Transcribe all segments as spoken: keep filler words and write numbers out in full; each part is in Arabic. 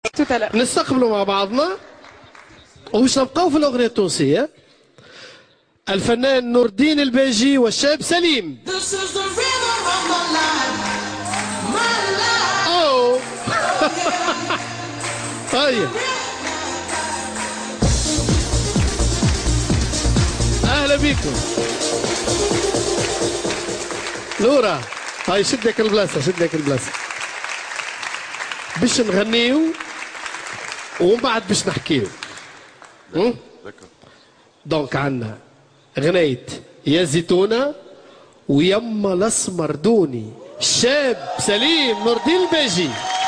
نستقبلوا مع بعضنا وش نبقاو في الأغنية التونسية الفنان نور الدين الباجي والشاب سليم. أوه طيب أهلا بكم نورا. هاي شدك البلاصة شدك البلاصة باش نغنيو ومن بعد باش نحكيو. دونك عندنا غنيت يا زيتونة ويما الاسمر دوني الشاب سليم نور الدين الباجي.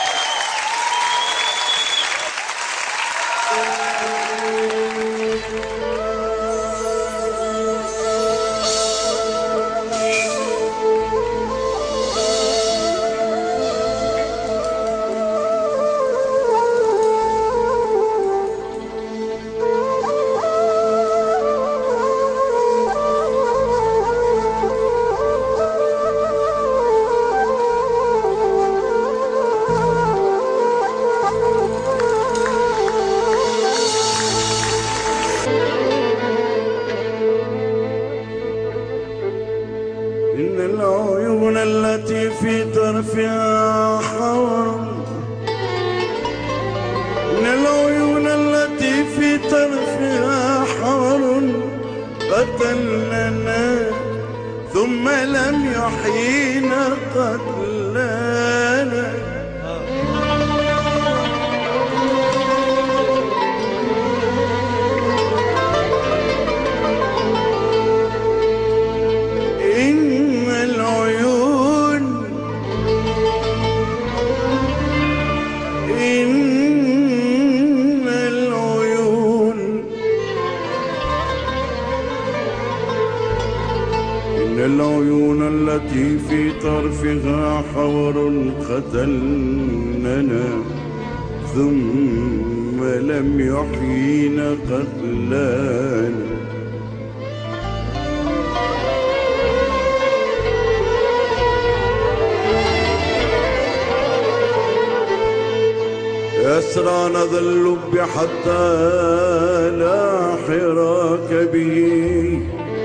إن العيون التي في طرفها حور إن العيون التي في طرفها حور قتلنا ثم لم يحيينا قتلانا العيون التي في طرفها حور قتلننا ثم لم يحيينا قتلانا أسرعنا ذا اللب حتى لا حراك به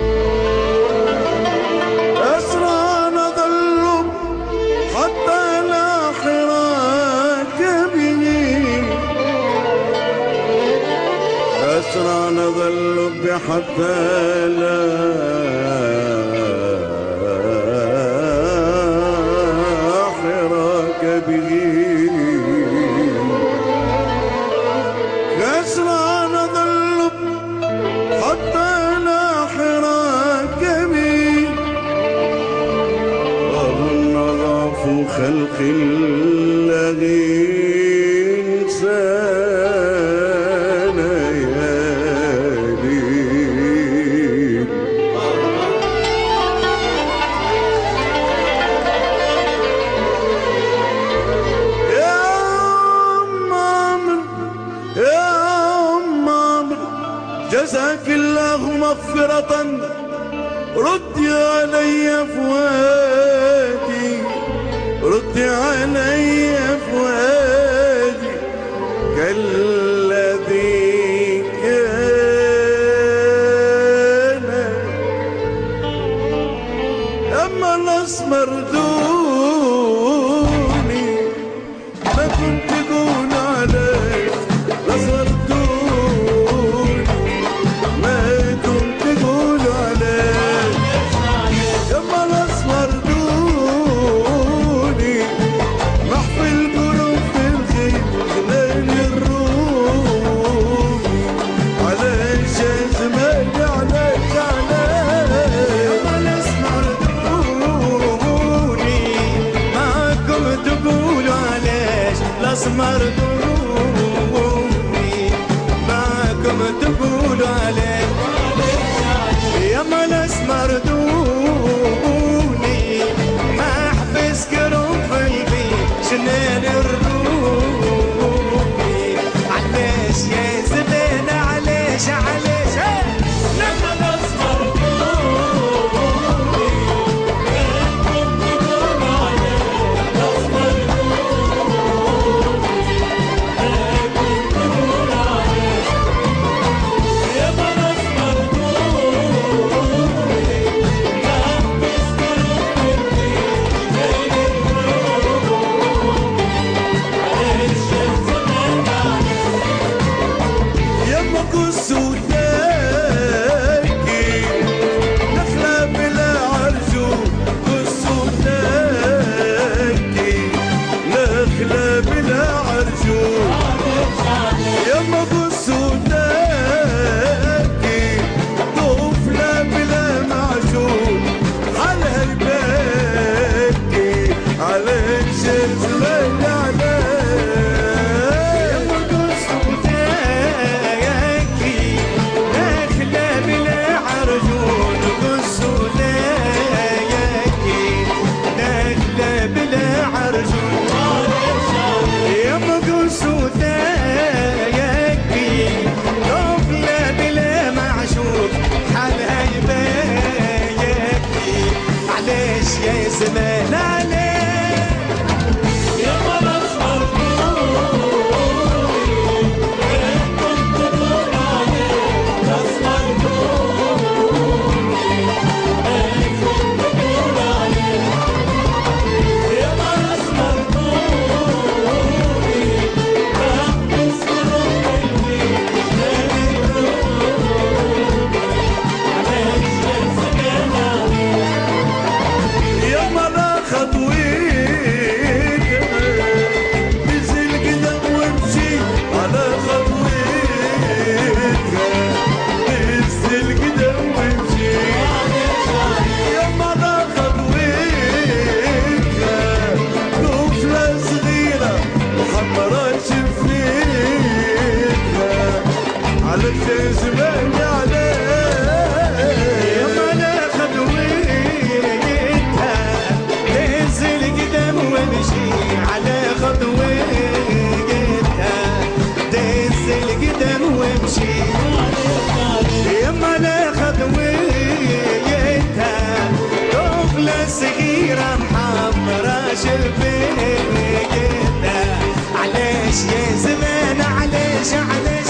أسرعنا ذا اللب حتى لا حراك به أسرعنا ذا اللب حتى لا حراك به وظن ضعف خلق الذي جزاك الله مغفرة ردي علي فؤادي ردي علي فؤادي كالذي كان أما الأسمر دوني ما كنت تقول عليه الأسمر الأسمر دوني معكم تقولوا عليه ياما الأسمر دوني ما أحبس كرم في البيت شنان الرومي علاش يا زبانة علاش علاش ياما الأسمر دوني معكم تقولوا عليه الأسمر دوني يا زمان علاش علاش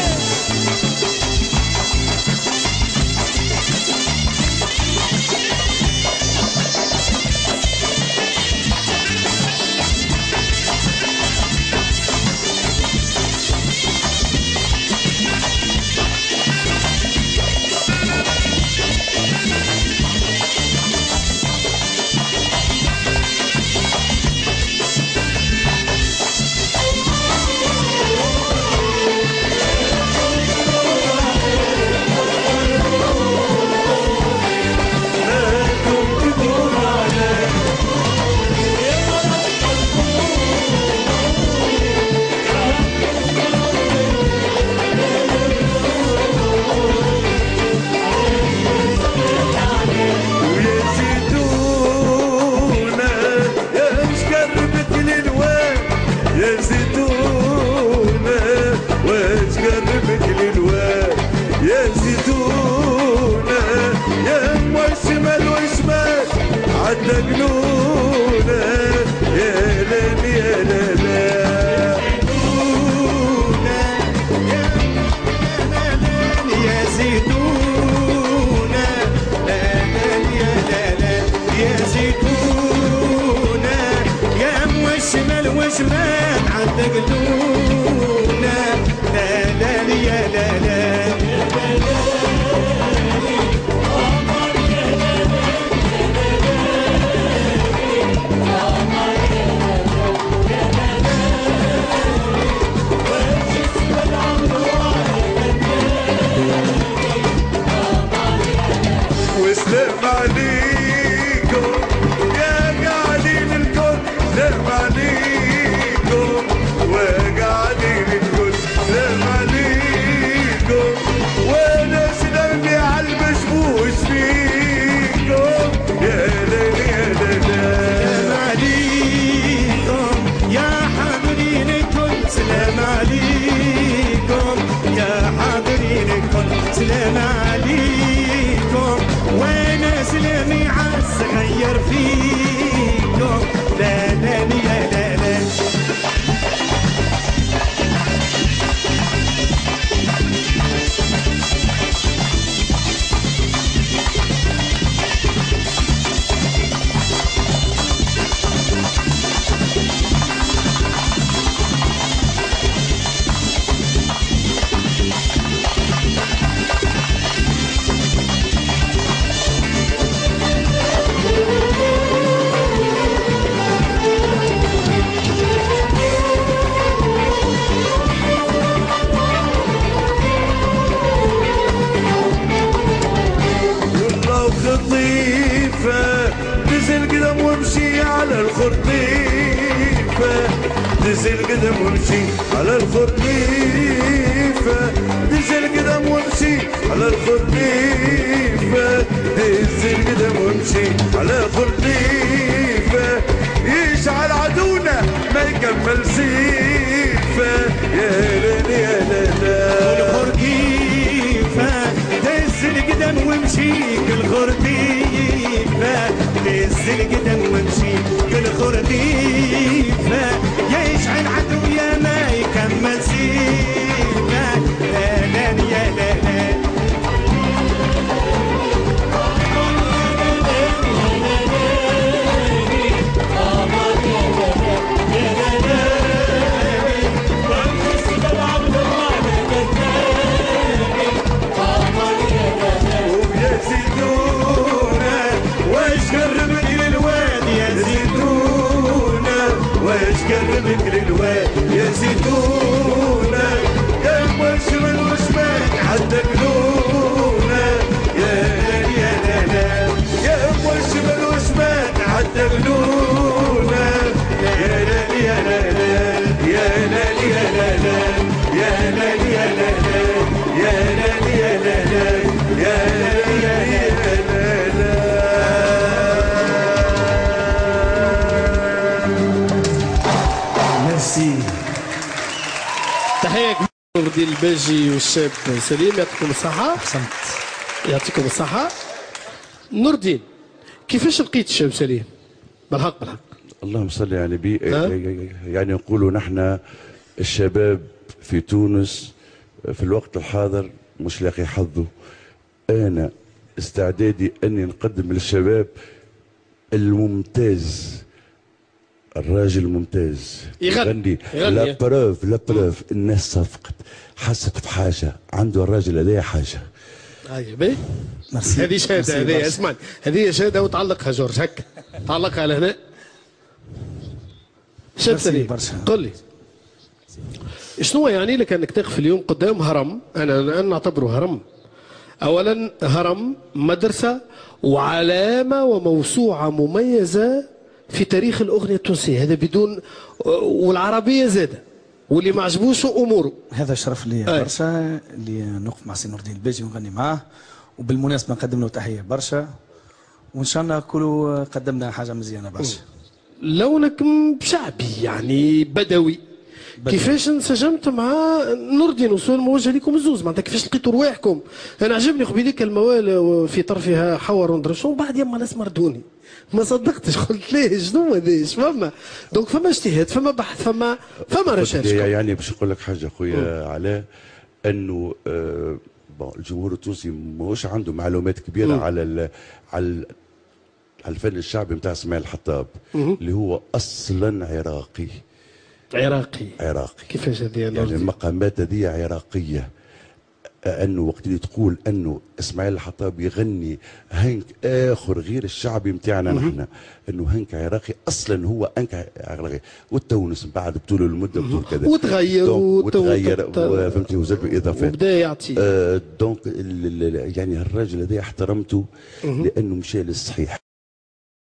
وشمان عندك لونا لا لا يا لا لا وسلام عليكم يا قاعدين الكل سلام عليكم وقاعدين الكل سلام عليكم وانا سلامي على المشبوش فيكم يا ليل يا ليل سلام عليكم يا حاضرين الكل سلام عليكم يا حاضرين الكل سلام عليكم وانا سلامي عالصغير فيكم لا لا يا لا لا دز القدم وامشي على الخريفة دز القدم وامشي على الخريفة دز القدم وامشي على الخريفة يشعل عدونا ما يكمل سيفة يا ليل يا ليل الخريفة دز القدم وامشي كل خريفة دز القدم وامشي كل خريفة يشعل عدويا ما يكمل سيفة لا لا يا لا لا قربك للواد يا زيتونة يا مبشر الوشمان حتى قلونا يا يا لا لا يا مبشر الوشمان حتى قلونا يا لا يا لا لا يا لا يا لا لا يا لا يا لا لا يا لا يا لا لا يا لا يا لا لا تحية كبيرة ديال الباجي والشاب سليم، يعطيكم الصحة. أحسنت. يعطيكم الصحة. نور الدين، كيفاش لقيت الشاب سليم؟ بالحق بالحق. اللهم صل على النبي. يعني نقولوا نحن الشباب في تونس في الوقت الحاضر مش لاقي حظه. انا استعدادي اني نقدم للشباب الممتاز، الراجل الممتاز يغني لا بروف لا بروف. الناس صفقت، حست بحاجه، عنده الراجل هذايا حاجه. اي باهي، هذه شهاده، هذه اسمعني، هذه شهاده وتعلقها جورج هكا، تعلقها على هنا. شاب ثاني قل لي شنو يعني لك انك تقف اليوم قدام هرم؟ انا الان نعتبره هرم. اولا هرم مدرسه وعلامه وموسوعه مميزه في تاريخ الاغنيه التونسيه، هذا بدون، والعربيه زاده، واللي ما عجبوش اموره. هذا شرف لي برشا اللي نوقف مع سي نور الدين الباجي ونغني معاه، وبالمناسبه نقدم له تحيه برشا، وان شاء الله كلوا قدمنا حاجه مزيانه برشا. لونك شعبي يعني بدوي. بدوي. كيفاش انسجمت مع نور الدين؟ وسؤال موجه لكم الزوز، معناتها كيفاش لقيتوا رواحكم؟ انا عجبني قبيليك الموال في طرفها حور وندرشون، بعد يما ناس مردوني ما صدقتش، قلت ليه شنو هذا؟ فما دونك فما اجتهاد، فما بحث، فما فما رشاش. يعني باش نقول لك حاجه خويا علاء، انه آه الجمهور التونسي ماهوش عنده معلومات كبيره م. على ال على ال على الفن الشعبي نتاع اسماعيل الحطاب اللي هو اصلا عراقي. عراقي عراقي كيفاش هذه؟ يعني المقامات هذه عراقيه. انه وقت اللي تقول انه اسماعيل الحطاب يغني هنك اخر غير الشعبي نتاعنا نحن، انه هنك عراقي اصلا، هو انك عراقي، والتونس من بعد بطول المده بطول كذا وتغير وتغير فهمتني، وزاد باضافات وبدا يعطي. آه دونك يعني الراجل هذا احترمته لانه مشى للصحيح.